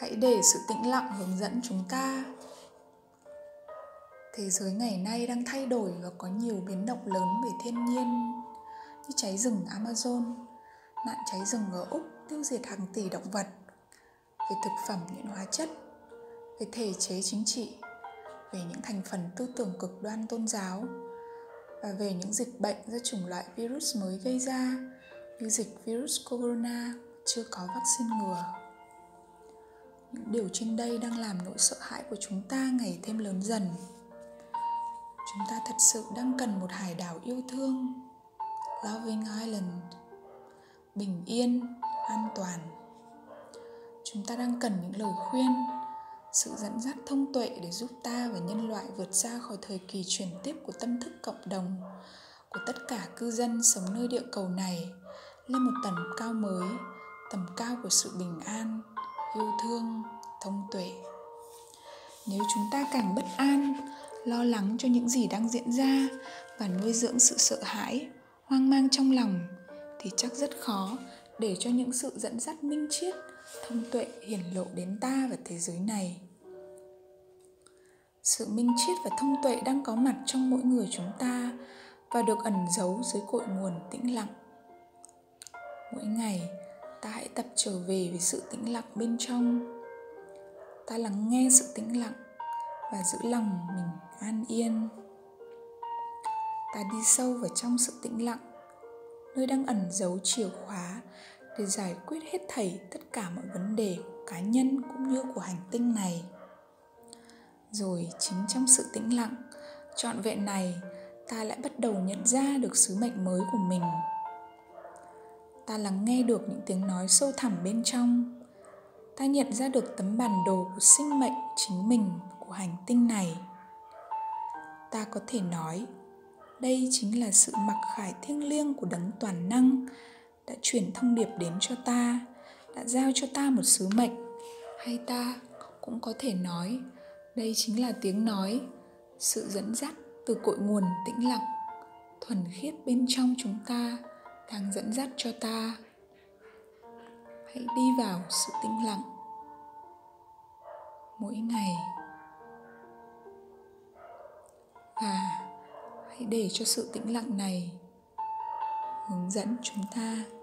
Hãy để sự tĩnh lặng hướng dẫn chúng ta. Thế giới ngày nay đang thay đổi và có nhiều biến động lớn về thiên nhiên, như cháy rừng Amazon, nạn cháy rừng ở Úc tiêu diệt hàng tỷ động vật, về thực phẩm nhiễm hóa chất, về thể chế chính trị, về những thành phần tư tưởng cực đoan tôn giáo, và về những dịch bệnh do chủng loại virus mới gây ra, như dịch virus corona chưa có vaccine ngừa. Những điều trên đây đang làm nỗi sợ hãi của chúng ta ngày thêm lớn dần. Chúng ta thật sự đang cần một hải đảo yêu thương, Loving Island, bình yên, an toàn. Chúng ta đang cần những lời khuyên, sự dẫn dắt thông tuệ để giúp ta và nhân loại vượt ra khỏi thời kỳ chuyển tiếp của tâm thức cộng đồng, của tất cả cư dân sống nơi địa cầu này, lên một tầm cao mới, tầm cao của sự bình an, yêu thương, thông tuệ. Nếu chúng ta càng bất an, lo lắng cho những gì đang diễn ra và nuôi dưỡng sự sợ hãi, hoang mang trong lòng, thì chắc rất khó để cho những sự dẫn dắt minh triết, thông tuệ hiển lộ đến ta và thế giới này. Sự minh triết và thông tuệ đang có mặt trong mỗi người chúng ta và được ẩn giấu dưới cội nguồn tĩnh lặng. Mỗi ngày, ta hãy tập trở về với sự tĩnh lặng bên trong. Ta lắng nghe sự tĩnh lặng và giữ lòng mình an yên. Ta đi sâu vào trong sự tĩnh lặng, nơi đang ẩn giấu chìa khóa để giải quyết hết thảy tất cả mọi vấn đề của cá nhân cũng như của hành tinh này. Rồi chính trong sự tĩnh lặng trọn vẹn này, ta lại bắt đầu nhận ra được sứ mệnh mới của mình. Ta lắng nghe được những tiếng nói sâu thẳm bên trong. Ta nhận ra được tấm bản đồ của sinh mệnh chính mình, của hành tinh này. Ta có thể nói, đây chính là sự mặc khải thiêng liêng của Đấng toàn năng đã chuyển thông điệp đến cho ta, đã giao cho ta một sứ mệnh. Hay ta cũng có thể nói, đây chính là tiếng nói, sự dẫn dắt từ cội nguồn tĩnh lặng, thuần khiết bên trong chúng ta đang dẫn dắt cho ta. Hãy đi vào sự tĩnh lặng mỗi ngày và hãy để cho sự tĩnh lặng này hướng dẫn chúng ta